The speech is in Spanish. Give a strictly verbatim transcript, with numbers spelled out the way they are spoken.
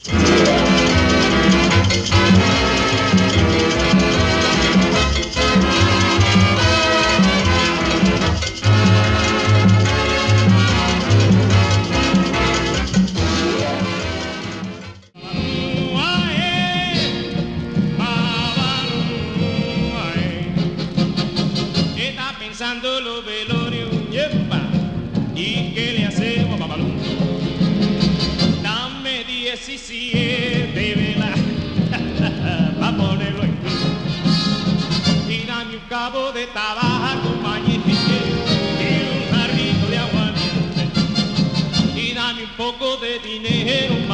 Los velorios, yepa, y qué le hacemos, Babalu. Dame diecisiete velas pa' ponerlo en cruz. Y dame un cabo de tabaco, compañero, y un jarrito de aguardiente. Y dame un poco de dinero